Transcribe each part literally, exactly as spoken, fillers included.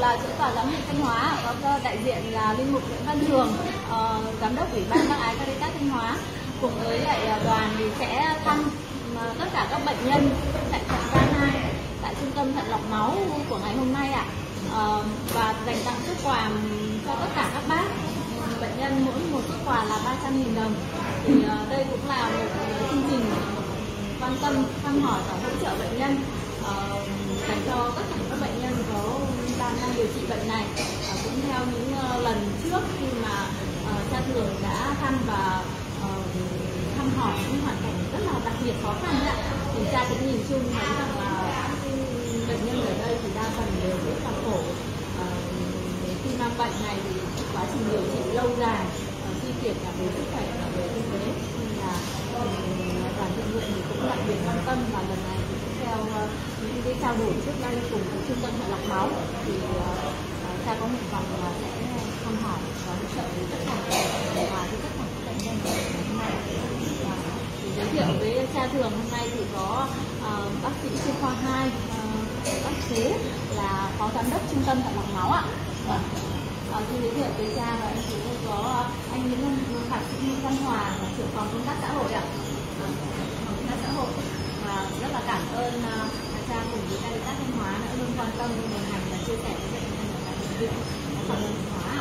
chỗ tòa giám mục Thanh Hóa có đại diện là linh mục Nguyễn Văn Thường, uh, giám đốc Ủy ban Bác Ái Caritas Thanh Hóa cùng với lại đoàn thì sẽ thăm tất cả các bệnh nhân tại trạm K hai tại trung tâm thận lọc máu của ngày hôm nay ạ. Uh, và dành tặng xuất quà cho tất cả các bác bệnh nhân, mỗi một xuất quà là ba trăm nghìn đồng. Thì uh, đây cũng là một uh, chương trình quan tâm thăm hỏi và hỗ trợ bệnh nhân uh, dành cho tất cả các bệnh nhân có đang đang điều trị bệnh này. Uh, cũng theo những uh, lần trước khi mà uh, cha Thường đã thăm và uh, thăm hỏi những hoàn cảnh rất là đặc biệt khó khăn ạ, thì cha cũng nhìn chung thấy rằng là các bệnh nhân ở đây thì đa phần đều rất là khổ. Uh, khi mang bệnh này thì quá trình điều trị lâu dài, suy kiệt cả về sức khỏe và về kinh tế, nên là đoàn thiện nguyện thì cũng đặc biệt quan tâm. Và lần này thì cũng theo uh, những cái trao đổi trước đây cùng với trung tâm thận lọc máu thì uh, cha có nguyện vọng là sẽ thăm hỏi và hỗ trợ với tất cả để hòa với tất cả các bệnh nhân hôm nay. Thì giới thiệu với cha Thường hôm nay thì có uh, bác sĩ chuyên khoa hai, uh, bác Phú là phó giám đốc trung tâm thận lọc máu ạ. Vâng. Uh, xin giới thiệu với cha và anh Phú có anh Nguyễn Văn Bác sĩ Nguyễn Văn Hòa là trưởng phòng công tác xã hội ạ. Phòng công tác xã hội, và rất là cảm ơn uh, cha cùng với Caritas Thanh Hóa đã luôn quan tâm, đồng hành và chia sẻ với bệnh nhân ở tại bệnh viện Thanh Hóa.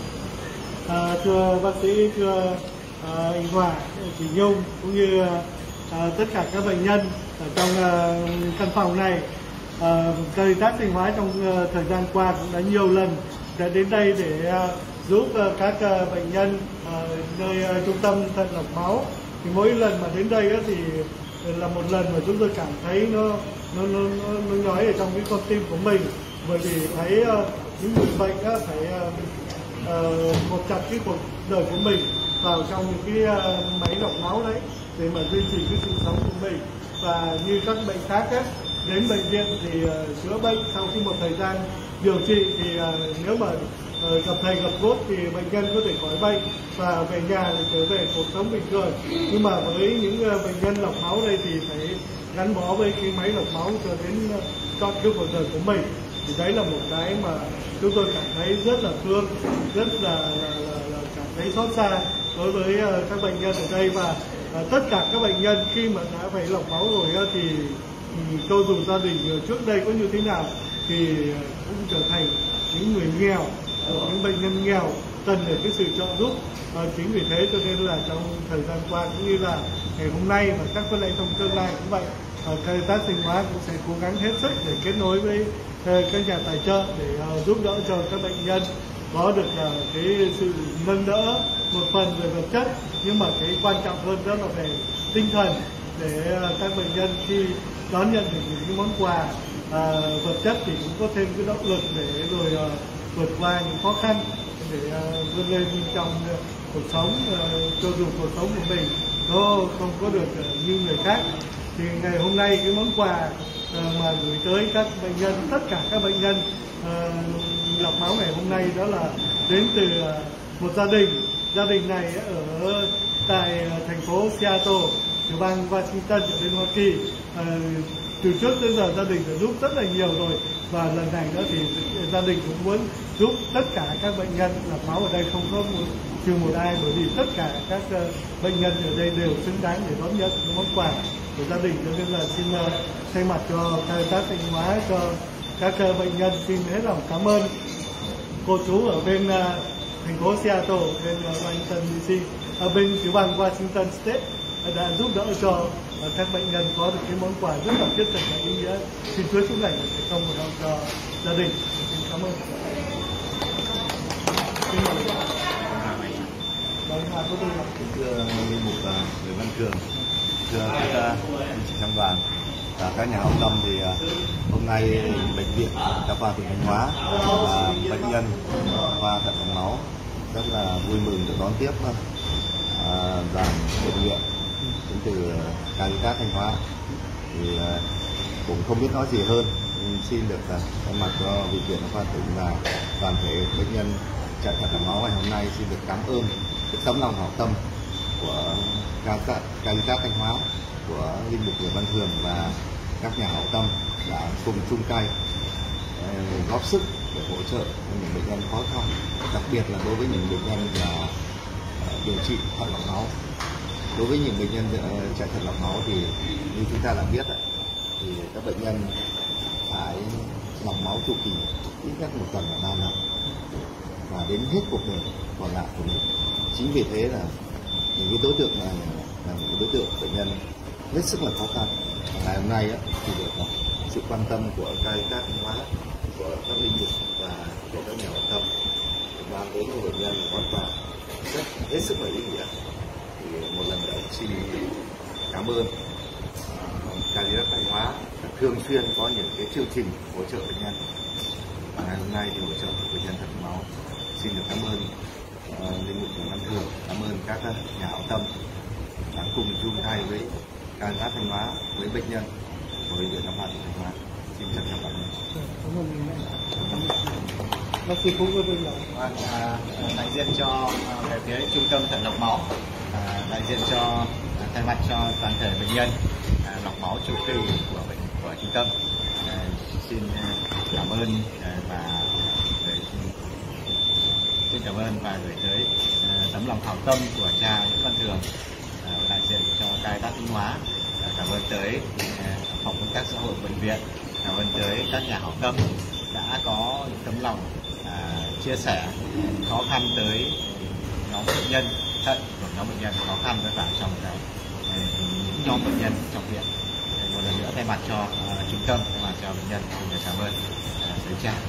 À, thưa bác sĩ, thưa à, anh Hòa, chị Nhung cũng như à, tất cả các bệnh nhân ở trong à, căn phòng này, à, Caritas Thanh Hóa trong à, thời gian qua cũng đã nhiều lần đã đến đây để à, giúp à, các à, bệnh nhân à, nơi à, trung tâm thận lọc máu. Thì mỗi lần mà đến đây á, thì là một lần mà chúng tôi cảm thấy nó nó nó, nó, nó nhói ở trong cái con tim của mình, bởi vì thấy uh, những người bệnh á, phải uh, một chặt cái cuộc đời của mình vào trong những cái uh, máy lọc máu đấy để mà duy trì cái sự sống của mình. Và như các bệnh khác á, đến bệnh viện thì uh, chữa bệnh sau khi một thời gian điều trị thì uh, nếu mà uh, gặp thầy gặp thuốc thì bệnh nhân có thể khỏi bệnh và về nhà để trở về cuộc sống bình thường. Nhưng mà với những uh, bệnh nhân lọc máu đây thì phải gắn bó với cái máy lọc máu cho đến uh, trọn cái cuộc đời của mình. Thì đấy là một cái mà chúng tôi cảm thấy rất là thương, rất là, là, là, là cảm thấy xót xa đối với uh, các bệnh nhân ở đây. Và uh, tất cả các bệnh nhân khi mà đã phải lọc máu rồi uh, thì um, cho dù gia đình trước đây có như thế nào thì uh, cũng trở thành những người nghèo, uh, những bệnh nhân nghèo cần để cái sự trợ giúp. À, chính vì thế cho nên là trong thời gian qua cũng như là ngày hôm nay và các vấn đề trong tương lai cũng vậy, à, Caritas Thanh Hóa cũng sẽ cố gắng hết sức để kết nối với uh, các nhà tài trợ để uh, giúp đỡ cho các bệnh nhân có được uh, cái sự nâng đỡ một phần về vật chất, nhưng mà cái quan trọng hơn đó là về tinh thần, để uh, các bệnh nhân khi đón nhận được những cái món quà uh, vật chất thì cũng có thêm cái động lực để rồi uh, vượt qua những khó khăn để uh, vươn lên trong uh, cuộc sống, uh, cho dù cuộc sống của mình nó không có được uh, như người khác. Thì ngày hôm nay cái món quà uh, mà gửi tới các bệnh nhân, tất cả các bệnh nhân uh, lọc máu ngày hôm nay đó là đến từ uh, một gia đình. Gia đình này ở tại uh, thành phố Seattle, tiểu bang Washington ở bên Hoa Kỳ. Uh, từ trước tới giờ gia đình đã giúp rất là nhiều rồi, và lần này nữa thì gia đình cũng muốn giúp tất cả các bệnh nhân lọc máu ở đây, không có một trừ một ai, bởi vì tất cả các uh, bệnh nhân ở đây đều xứng đáng để đón nhận những món quà của gia đình. Cho nên là xin uh, thay mặt cho Caritas Thanh Hóa, cho các uh, bệnh nhân xin hết lòng cảm ơn cô chú ở bên uh, thành phố Seattle, bên uh, Washington D C, ở bên tiểu bang Washington State đã giúp đỡ cho uh, các bệnh nhân có được cái món quà rất là thiết thực và ý nghĩa. Xin Chúa chúc lành sẽ không một đâu cho gia đình. Xin cảm ơn. Thưa linh mục Nguyễn Văn Thường, thưa các anh chị trong đoàn và các nhà hảo tâm, thì hôm nay bệnh viện Đa khoa tỉnh Thanh Hóa và bệnh nhân khoa thận lọc máu rất là vui mừng được đón tiếp đoàn thiện nguyện đến từ Caritas Thanh Hóa. Thì cũng không biết nói gì hơn, xin được thay mặt cho bệnh viện Đa khoa tỉnh và toàn thể bệnh nhân chạy thận lọc máu ngày hôm nay xin được cảm ơn cái tấm lòng hảo tâm của Caritas Thanh Hóa, của linh mục Nguyễn Văn Thường và các nhà hảo tâm đã cùng chung tay góp sức để hỗ trợ những bệnh nhân khó khăn, đặc biệt là đối với những bệnh nhân là điều trị thận lọc máu. Đối với những bệnh nhân chạy thận lọc máu thì như chúng ta đã biết thì các bệnh nhân phải lọc máu chu kỳ ít nhất một tuần là ba lần và đến hết cuộc đời còn lại của mình. Chính vì thế là những cái đối tượng này là những đối tượng bệnh nhân hết sức là khó khăn. Và ngày hôm nay thì được sự quan tâm của các các hóa của các linh mục và của các nhà hảo tâm mang đến cho bệnh nhân món quà rất hết sức là ý nghĩa. Thì một lần nữa xin cảm ơn Caritas Thanh Hóa thường xuyên có những cái chương trình hỗ trợ bệnh nhân. Và ngày hôm nay thì hỗ trợ bệnh nhân thận máu. Xin được cảm ơn uh, linh mục Nguyễn Văn Thường, cảm ơn các nhà hảo tâm đã cùng chung tay với Caritas Thanh Hóa, với bệnh nhân của bệnh viện Đa khoa tỉnh Thanh Hóa. Xin trân trọng cảm ơn. Bác sĩ Phú có bên Vâng, đại diện cho về phía trung tâm thận lọc máu, à, đại diện cho thay mặt cho toàn thể bệnh nhân à, lọc máu chu kỳ của bệnh của trung tâm, à, xin cảm ơn à, và gửi, xin cảm ơn và gửi tới à, tấm lòng hảo tâm của cha Nguyễn Văn Thường, à, đại diện cho Caritas Thanh Hóa, à, cảm ơn tới à, phòng công tác xã hội bệnh viện, cảm ơn tới các nhà hảo tâm đã có những tấm lòng à, chia sẻ khó khăn tới nhóm bệnh nhân thận của nhóm bệnh nhân khó khăn với vào trong cái những nhóm bệnh nhân trong viện. Một lần nữa thay mặt cho uh, trung tâm, thay mặt cho bệnh nhân xin được cảm ơn uh, tới cha,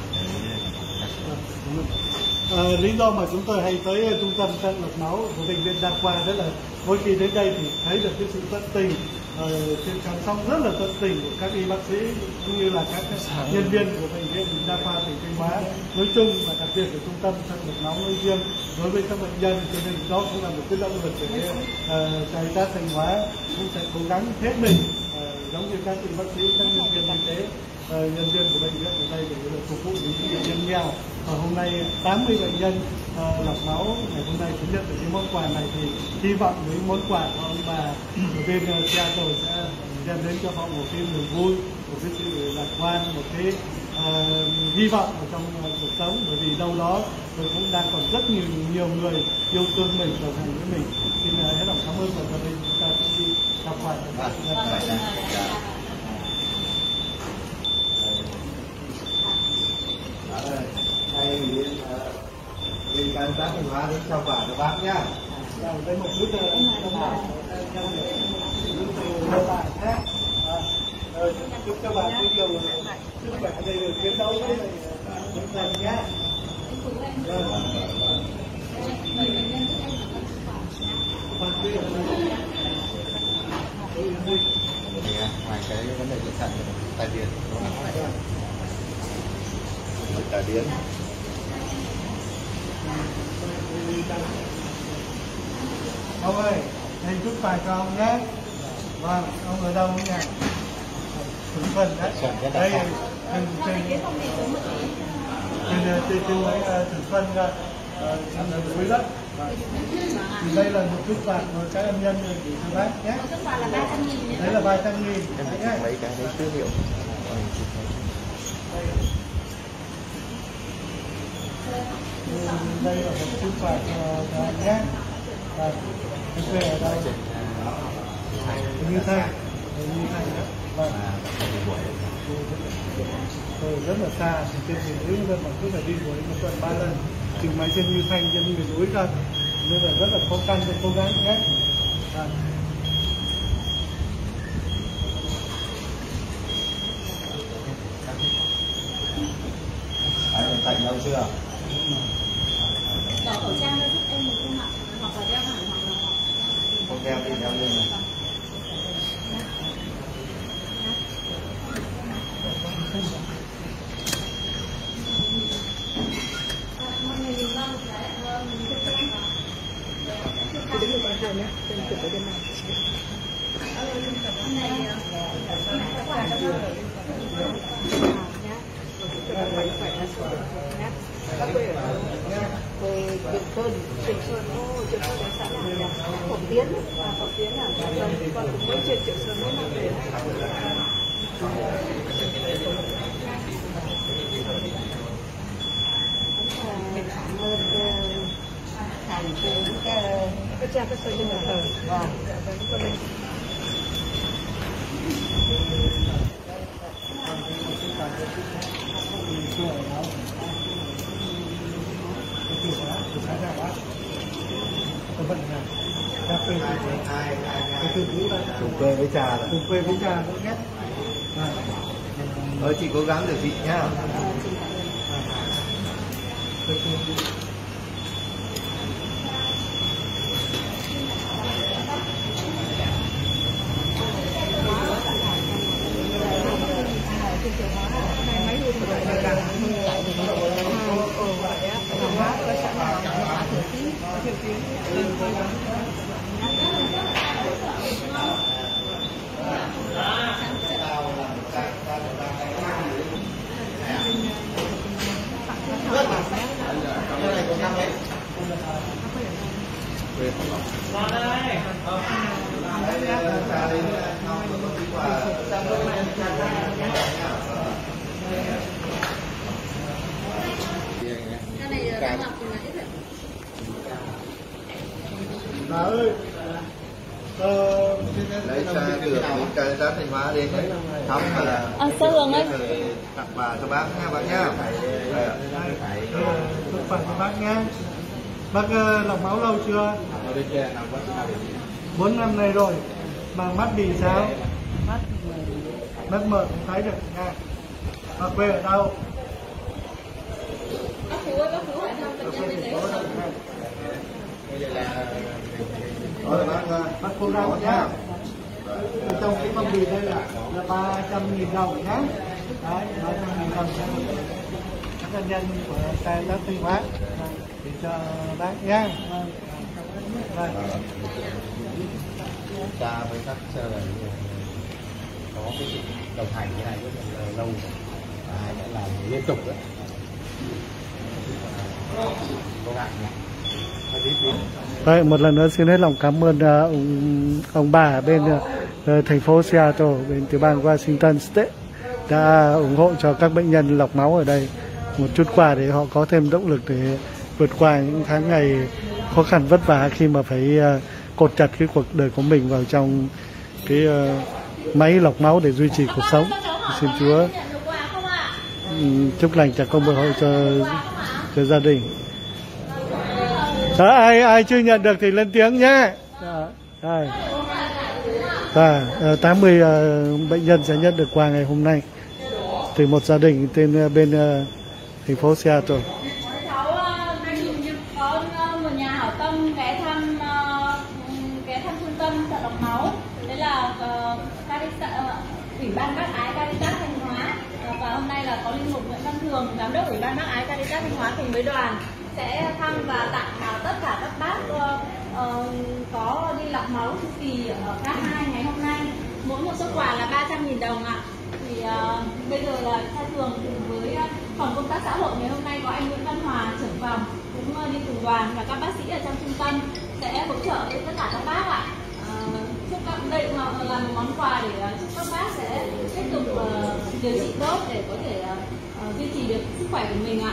À, lý do mà chúng tôi hay tới trung tâm thận lọc máu của bệnh viện Đa khoa rất là mỗi khi đến đây thì thấy được cái sự tận tình, sự chăm sóc rất là tận tình của các y bác sĩ cũng như là các nhân viên của bệnh viện Đa khoa tỉnh Thanh Hóa nói chung và đặc biệt là trung tâm thận lọc máu nói riêng đối với các bệnh nhân. Cho nên đó cũng là một cái động lực để uh, Caritas Thanh Hóa cũng sẽ cố gắng hết mình uh, giống như các y bác sĩ, các nhân viên y tế, Uh, nhân viên của bệnh viện ở đây để phục vụ những bệnh nhân nghèo. Và hôm nay tám mươi bệnh nhân uh, lọc máu ngày hôm nay cũng nhận được cái món quà này, thì hy vọng với món quà của ông bà ở bên uh, Seattle sẽ đem đến cho họ một cái niềm vui, một cái sự lạc quan, một cái uh, hy vọng ở trong uh, cuộc sống. Bởi vì đâu đó tôi cũng đang còn rất nhiều nhiều người yêu thương mình, đồng hành với mình. Xin uh, hết lòng cảm ơn và gia đình chúng ta sẽ đi gặp lại. Đây bên bên Caritas Thanh Hóa đến trao quà cho bác nhá. Đây một chút nữa các bạn nhé. Chúc các bạn có nhiều sức khỏe để được chiến đấu với chúng ta nhé. Ngoài cái vấn đề chạy thận tai biến, tai biến. Ông ơi, thầy chúc bài cho ông nhé. Vâng, ông ở đâu nhỉ? Thử phần đấy. Đây, trên trên trên trên trên mấy thử phân trên dưới đất. Thì đây là một chút phạt của các em nhân để cho bác nhé. Đấy là ba trăm nghìn. Mấy cái đấy tư liệu. Đây là một chút phạt cho anh nhé. Và cái về ở đây như thay như thay và tôi rất là xa, thì trên miền núi dân mà cứ phải đi với một tuần ba lần, chừng máy trên Như Thanh trên miền núi ra nên là rất là khó khăn cho cố gắng nhé. Anh Thành lâu chưa? Đeo khẩu trang giúp em một không ạ? Hoặc là đeo hẳn hoặc là không đeo đi đeo lên này. Về Trường Sơn, Trường Sơn, ô, Trường Sơn là xã nào? Phổng Tiến, à, Phổng Tiến là con cũng mới trên Trường Sơn mới làm về. cơ cha cơ sở trên nhà thờ. Vâng. Cùng quê với trà rồi. Cùng quê với trà nữa nhé. Thôi chị cố gắng được chị nhá. Bà ơi, ờ, lấy xa được cái giá Thanh Hóa đến thăm là À, sao Hường ơi? tặng quà cho bác nha bác nhá. thực phẩm của bác nhé. Bác uh, lọc máu lâu chưa? Bốn năm nay rồi. Mà mắt bị sao? Mắt mờ không thấy được nha. Bác quê ở đâu? Bác Phú ơi, bác Phú hỏi thăm bệnh nhân bên đấy. Rồi bác Bác cô đâu nhá. Trong cái phong bì đây là là ba trăm nghìn đồng nhá. Đấy, ba trăm nghìn đồng cho các nhân nhân của Caritas Thanh Hóa thì cho bác nhá. Rồi. Cha với các là có cái sự đồng hành như này rất là lâu và hai nữa là liên tục đấy. Cố gắng nhé. Đấy, một lần nữa xin hết lòng cảm ơn uh, ông, ông bà ở bên uh, thành phố Seattle, bên tiểu bang Washington State đã ủng hộ cho các bệnh nhân lọc máu ở đây một chút quà để họ có thêm động lực để vượt qua những tháng ngày khó khăn vất vả khi mà phải uh, cột chặt cái cuộc đời của mình vào trong cái uh, máy lọc máu để duy trì cuộc sống. Xin Chúa um, chúc lành trả công bồi hồi cho cho gia đình. Đó, ai ai chưa nhận được thì lên tiếng nhé. Rồi. Và tám mươi uh, bệnh nhân sẽ nhận được quà ngày hôm nay từ một gia đình tên uh, bên uh, thành phố Seattle. Cháu có một nhà hảo tâm ghé thăm uh, ghé thăm trung tâm thận lọc máu. Đấy là uh, Caritas, uh, Ủy ban Bác Ái Caritas Thanh Hóa. Uh, và hôm nay là có linh mục Nguyễn Văn Thường, giám đốc Ủy ban Bác Ái Caritas Thanh Hóa cùng với đoàn sẽ thăm và tặng uh, tất cả các bác uh, uh, có đi lọc máu chu kỳ ở ca hai ngày hôm nay. Mỗi một suất quà là ba trăm nghìn đồng ạ. Thì uh, bây giờ là Cha Thường cùng với uh, phòng công tác xã hội ngày hôm nay có anh Nguyễn Văn Hòa trưởng phòng cũng uh, đi cùng đoàn và các bác sĩ ở trong trung tâm sẽ hỗ trợ cho tất cả các bác ạ. Uh, chúc các đây cũng là một món quà để uh, chúc các bác sẽ tiếp tục uh, điều trị tốt để có thể uh, uh, duy trì được sức khỏe của mình ạ.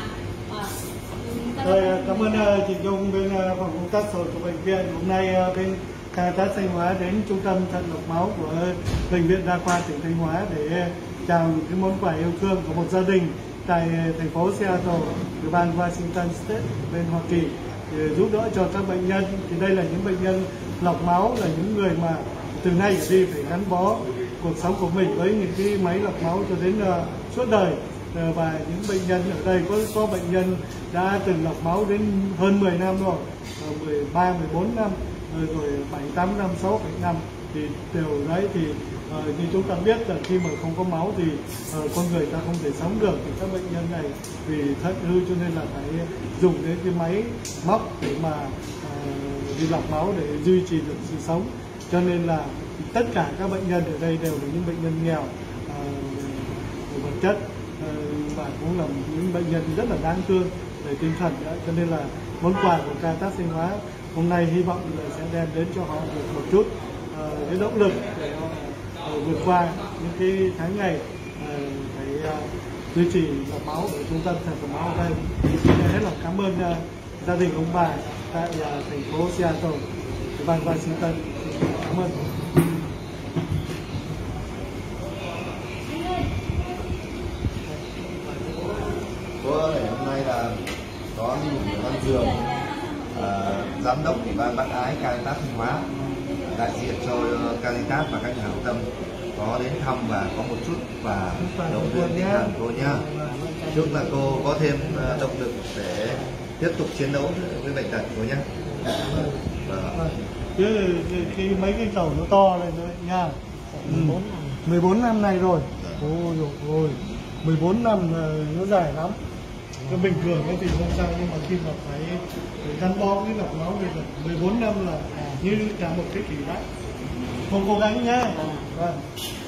Uh, Rồi, cảm ơn uh, chị Dung bên uh, phòng công tác xã hội của bệnh viện. Hôm nay uh, bên Caritas Thanh Hóa đến trung tâm thận lọc máu của bệnh viện đa khoa tỉnh Thanh Hóa để chào những cái món quà yêu thương của một gia đình tại thành phố Seattle, tiểu bang Washington State bên Hoa Kỳ để giúp đỡ cho các bệnh nhân. Thì đây là những bệnh nhân lọc máu, là những người mà từ nay trở đi phải gắn bó cuộc sống của mình với những cái máy lọc máu cho đến uh, suốt đời. Uh, và những bệnh nhân ở đây có có bệnh nhân đã từng lọc máu đến hơn mười năm rồi, uh, mười ba, mười bốn năm, rồi bảy, tám năm, sáu, bảy năm thì đều đấy. Thì uh, như chúng ta biết là khi mà không có máu thì uh, con người ta không thể sống được. Thì các bệnh nhân này vì thận hư cho nên là phải dùng đến cái máy móc để mà uh, đi lọc máu để duy trì được sự sống. Cho nên là tất cả các bệnh nhân ở đây đều là những bệnh nhân nghèo uh, vật chất, uh, và cũng là những bệnh nhân rất là đáng thương về tinh thần đó. Cho nên là món quà của Caritas Thanh Hóa hôm nay hy vọng là sẽ đem đến cho họ được một chút uh, cái động lực để họ uh, vượt qua những cái tháng ngày uh, phải uh, duy trì lọc máu ở trung tâm thận lọc máu ở đây. Xin hết lòng cảm ơn uh, gia đình ông bà tại uh, thành phố Seattle. vâng vâng xin cảm cảm ơn. Bữa ngày hôm nay là có Linh Mục Nguyễn Văn Trường, à, giám đốc ủy ban bác ái Caritas Thanh Hóa, đại diện cho Caritas và các nhà hảo tâm có đến thăm và có một chút và động viên tinh thần cô nhá. Chúc là cô có thêm động lực để tiếp tục chiến đấu với bệnh tật cô nhé. Vâng. Chứ cái mấy cái cầu nó to này nữa nha. Ừ. mười bốn năm nay rồi. Ôi ôi, mười bốn năm nó dài lắm. Cái bình thường ấy thì không sao, nhưng mà khi mà phải gắn bó với lọc máu thì mười bốn năm là như cả một cái kỳ đấy. Không cố gắng nhá. Vâng.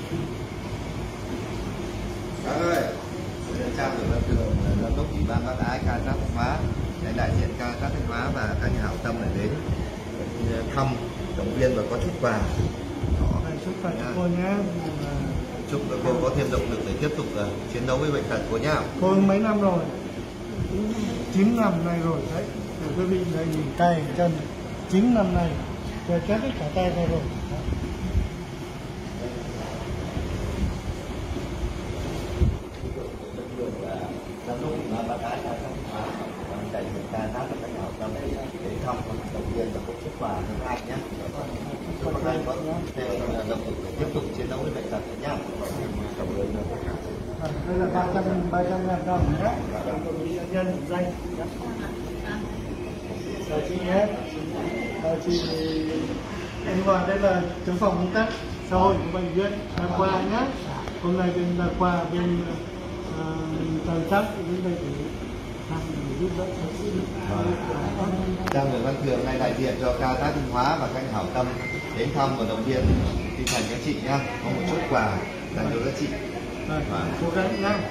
Bác ơi, Trang Nguyễn Văn Trường, giám đốc ủy ban bác ái Caritas Thanh Hóa, để đại diện Caritas Thanh Hóa và các nhà hảo tâm này đến thăm, động viên và có chút quà. Đó. Chúc khỏe cô nhé. Chúc cô có thêm động lực để tiếp tục uh, chiến đấu với bệnh tật cô nhá. Cô mấy năm rồi? chín năm nay rồi đấy. Quý vị đây nhìn tay chân chín năm nay, rồi chết hết cả tay ra rồi. Giám đốc ủy ban bác ái Caritas Thanh Hóa, đại diện Caritas và các nhà hảo tâm đến thăm, động viên và có chút quà cho các anh nhé. Chúc các anh có thêm động lực để tiếp tục chiến đấu với bệnh tật nhé. Cảm ơn. Đây là ba trăm ba trăm ngàn đồng nhé. Nhân danh. Chào chị nhé. Chào chị Anh Hoàng, đây là trưởng phòng công tác xã hội của bệnh viện Đa khoa nhé. Hôm nay bên Đa khoa bên Caritas đến đây để thăm giúp đỡ. Trang Nguyễn Văn Trường nay đại diện cho Caritas Thanh Hóa và các nhà hảo tâm đến thăm và động viên tinh thần các chị nhá. Có một chút quà dành cho các chị. Cố gắng nhá.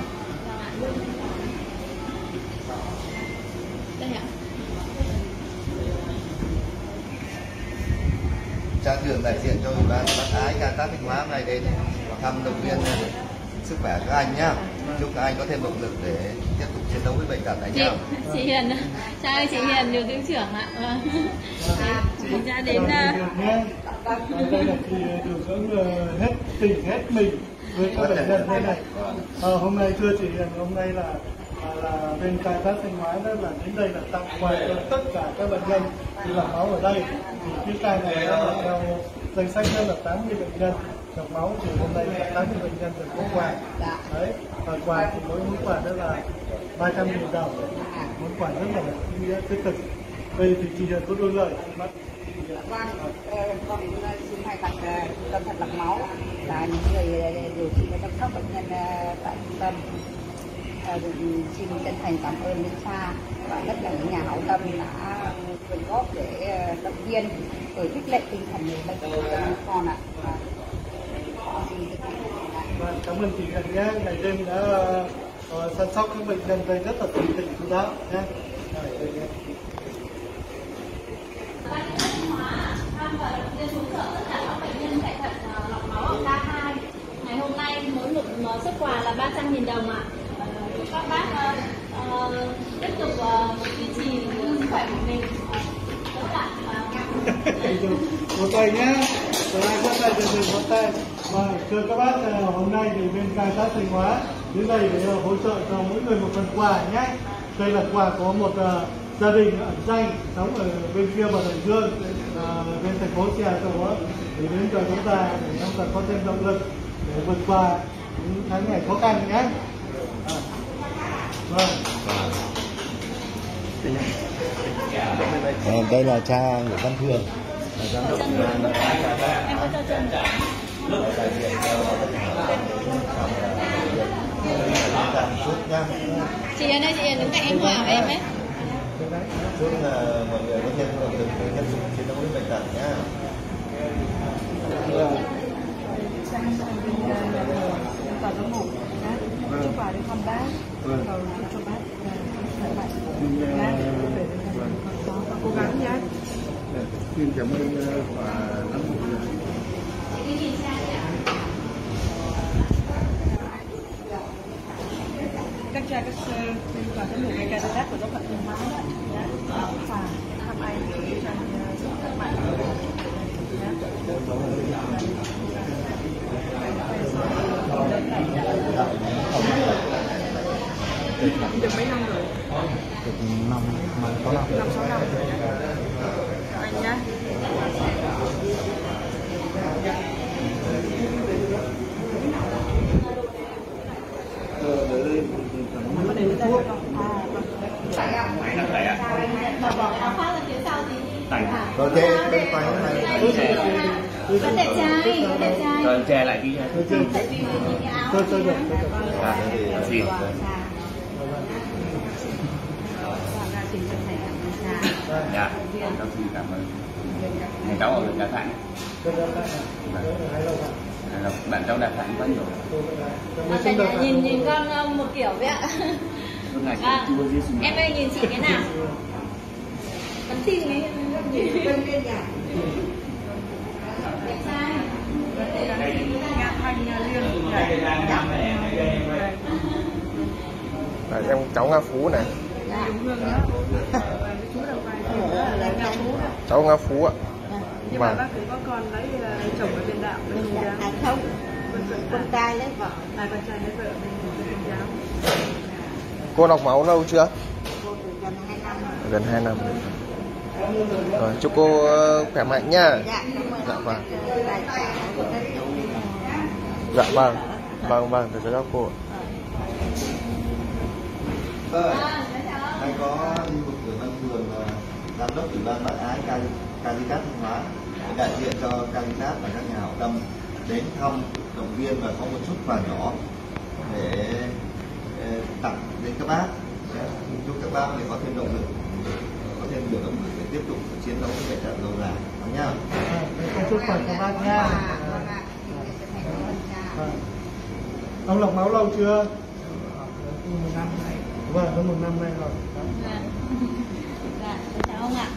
Trang Trường đại diện cho ủy ban bác ái Caritas Thanh Hóa này đến thăm động viên sức khỏe các anh nhá. Chúc các anh có thêm động lực để tiếp tục chiến đấu với bệnh tật này nhá. Chị Hiền, chào chị Hiền, điều dưỡng trưởng ạ. Chị đã đến. Đây là chị điều dưỡng hết tình hết mình với các bệnh nhân thế này. À, hôm nay thưa chị Hiền, hôm nay là là bên Caritas Thanh Hóa đó là đến đây là tặng quà cho tất cả các bệnh nhân đi lọc máu ở đây. Thì cái ca này đó là theo danh sách đó là tám mươi bệnh nhân lọc máu, thì hôm nay là tám mươi bệnh nhân được có quà. Đấy, và quà thì mỗi món quà đó là ba trăm nghìn đồng. Món quà rất là ý nghĩa thiết thực. Đây thì chị Hiền có đôi lời. Vâng, con xin thay mặt trung tâm thật lọc máu là những người điều trị và chăm sóc bệnh nhân tại trung tâm. Xin chân thành cảm ơn đến xa và tất cả những nhà hảo tâm đã quyên góp để động viên rồi khích lệ tinh thần người bệnh cho con ạ. Cảm ơn chị Hiền nhé, ngày đêm đã uh, chăm sóc các bệnh nhân đây rất là tận tình chú đáo nhé. Ngày hôm nay mỗi một xuất quà là ba trăm nghìn đồng ạ. Chúc các bác uh, uh, tiếp tục uh, duy trì sức khỏe của mình. Một tay nhé, rồi ai có tay thì mình có tay. Và thưa các bác, hôm nay thì bên Caritas Thanh Hóa đến đây để hỗ trợ cho mỗi người một phần quà nhé. Đây là quà của một uh, gia đình ẩn danh sống ở bên kia bờ Đại Dương, uh, bên thành phố Seattle, để đến cho chúng ta để chúng ta có thêm động lực để vượt qua những tháng ngày khó khăn nhé. À. Vâng. À, đây là cha Nguyễn Văn Thường, giám đốc ủy ban bác ái Caritas. Chị Hiền đây, chị Hiền đứng cạnh anh Hòa và em ấy. Chúc là mọi người có thêm động lực để tiếp tục chiến đấu với bệnh tật nhá. Tòa giám mục chúc quà đến thăm bác, cầu chúc cho bác khỏe mạnh, cố gắng nhé. Xin cảm ơn và giám mục. Các cha các tòa giám mục hay Caritas của giáo phận Thanh Hóa đó, và thăm anh để cho Được mấy năm rồi? Được năm, năm, sáu năm. Năm, sáu năm. Anh nhá. Mà bỏ áo khoác ra phía sau thì Rồi chê, bên quay này. có đẹp trai, có đẹp trai. Rồi che lại cái Tại vì những cái áo Tôi tôi được. À, thì gì. Dạ, cháu xin cảm ơn. Cháu ở Đà Nẵng. Bạn cháu Đà Nẵng vẫn rồi. Cả nhà nhìn nhìn con một kiểu vậy ạ. À, em ơi nhìn chị cái nào? Bắn tin ấy. Đẹp trai. Đấy, em cháu Nga Phú này. Cháu Nga Phú ạ. Nhưng mà bác cũng có con lấy chồng ở bên đạo bên Công giáo. Không, con trai lấy vợ. À, con trai lấy vợ bên Công giáo. Cô lọc máu lâu chưa? Cô từ gần hai năm rồi. Gần hai năm rồi. Rồi, chúc cô khỏe mạnh nha. Dạ, Dạ vâng. tài sản của các chủ. Dạ vâng. Vâng vâng, để cho cô. Vâng, hay có đi một cửa văn thường và giám đốc ủy ban Bác Ái Caritas Thanh Hóa, đại diện cho Caritas và các nhà hảo tâm đến thăm, động viên và có một chút quà nhỏ để tặng đến các bác, chúc các bác để có thêm động lực, có thêm nhiều động lực để tiếp tục chiến đấu với bệnh tật lâu dài, đúng nhá. Chúc khỏe các bác nha. Ông lọc máu lâu chưa? Một năm nay. Vâng, hơn một năm nay rồi. Dạ. Dạ, chào ông ạ.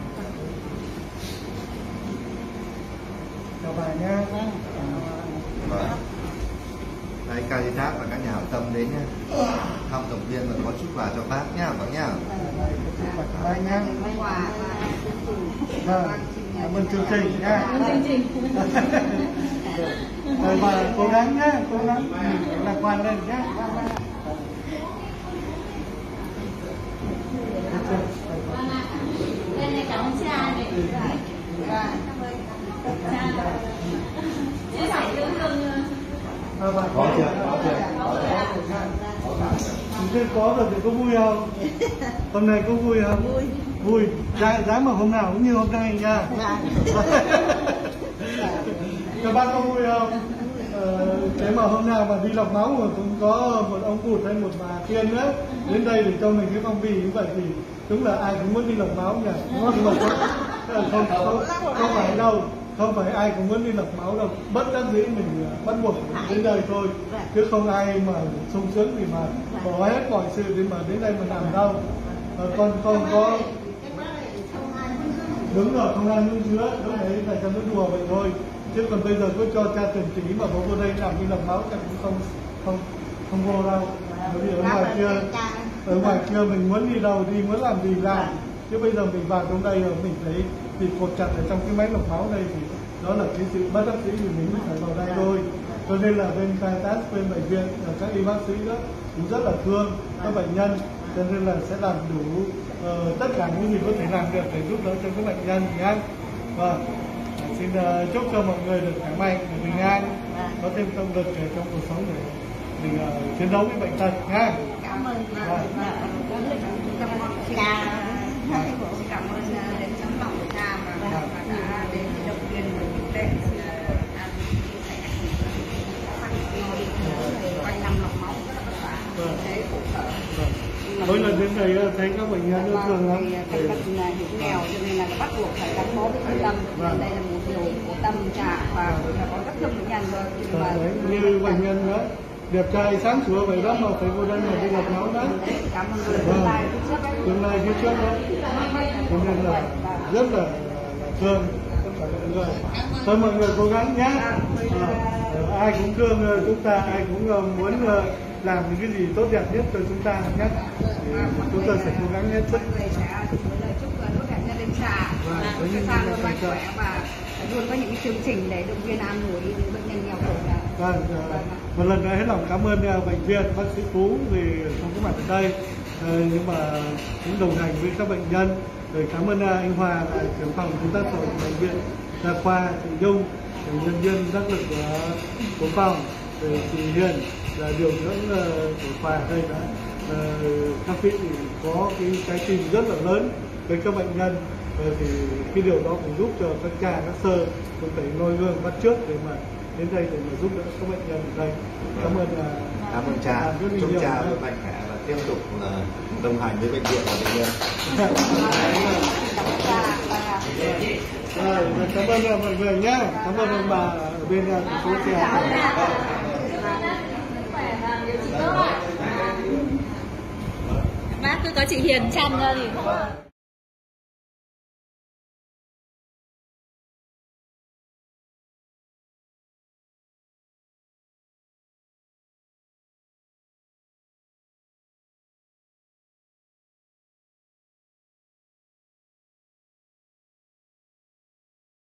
Chào bà nha. Vâng. Đây Caritas và các nhà hảo tâm đến nhé, thăm động viên và có chút quà cho bác nhá, bác nhá. Chúc khỏe các bác nha. Quà Vâng, cảm ơn chương trình nha. Cảm ơn chương trình. Rồi bà cố gắng nhá, cố gắng lạc quan lên nhá. Vâng ạ. Đây này cảm ơn cha này. Cha. Chia sẻ yêu thương. Có chưa? Có chưa? Có có rồi thì có vui không? Hôm nay có vui không? Vui. Vui. Giá, giá mà hôm nào cũng như hôm nay nha. Các bác có vui không? Ờ, thế mà hôm nào mà đi lọc máu mà cũng có một ông cụt hay một bà tiên nữa đến đây để cho mình cái phong bì như vậy thì đúng là ai cũng muốn đi lọc máu nhỉ? Nhưng mà không, không, không, không phải đâu. Không phải ai cũng muốn đi lọc máu đâu, bất đắc dĩ mình bắt buộc đến đây thôi, chứ không ai mà sung sướng thì mà bỏ hết mọi sự để mà đến đây mà làm đâu. À, con không có đúng rồi, không ai nuôi chứa, lúc đấy là cho nó đùa vậy thôi, chứ còn bây giờ cứ cho cha tiền trí mà bố vô đây làm đi lọc máu chắc cũng không không không vô đâu. Bởi vì ở ngoài kia ở ngoài kia mình muốn đi đâu đi, muốn làm gì làm, chứ bây giờ mình vào trong đây rồi mình thấy bị cột chặt ở trong cái máy lọc máu đây thì đó là cái sự bất đắc dĩ thì mình phải vào đây thôi. Cho nên là bên Caritas, bên bệnh viện và các y bác sĩ đó cũng rất là thương các bệnh nhân, cho nên là sẽ làm đủ uh, tất cả những gì có thể làm được để giúp đỡ cho các bệnh nhân nhé. Vâng, xin uh, chúc cho mọi người được khỏe mạnh, được bình an, có thêm động lực để trong cuộc sống để mình uh, chiến đấu với bệnh tật nhé. Cảm ơn cha. Cảm ơn đến tấm lòng của cha và đã đến động viên và giúp đỡ an quanh năm lọc máu rất là vất vả, thế khổ sở. Mỗi lần đến đây thấy các bệnh nhân yêu thương lắm. Thành bệnh hiểm nghèo cho nên là bắt buộc phải gắn bó với trung tâm. Đây là một điều của tâm cha và có rất nhiều bệnh nhân rồi. Như bệnh nhân đó đẹp trai sáng sủa vậy đó mà phải vô đây mà đi lọc máu đó. Cảm ơn người tương lai phía trước đấy. Tương lai phía trước đó. Cho nên là rất là, là thương tất cả mọi người. Thôi mọi người cố gắng nhé. À, ai cũng thương chúng ta, ai cũng muốn làm những cái gì tốt đẹp nhất cho chúng ta nhé. Thì chúng ta sẽ cố gắng hết sức. Chúc nhân dân xã sẵn sàng luôn mạnh khỏe và luôn có những chương trình để động viên an ủi những bệnh nhân nghèo khổ. Vâng, một lần nữa hết lòng cảm ơn bệnh viện bác sĩ Phú vì không có mặt ở đây, nhưng mà cũng đồng hành với các bệnh nhân. Rồi cảm ơn anh Hòa là trưởng phòng công tác xã hội của bệnh viện Đa khoa, chị Dung, nhân viên đắc lực của, của phòng, rồi chị Hiền là điều dưỡng của khoa ở đây đã các vị có cái trái tim rất là lớn với các bệnh nhân. Rồi thì cái điều đó cũng giúp cho các cha các sơ cũng phải noi gương bắt trước để mà đến đây để mà giúp đỡ các bệnh nhân ở đây. Cảm ơn cảm ơn cha, chúc cha luôn mạnh khỏe và tiếp tục đồng hành với bệnh viện và bệnh nhân. Rồi, cảm ơn mọi người nhé, cảm ơn ông bà ở bên thành phố Tre. Bác cứ có chị Hiền chăm ra thì không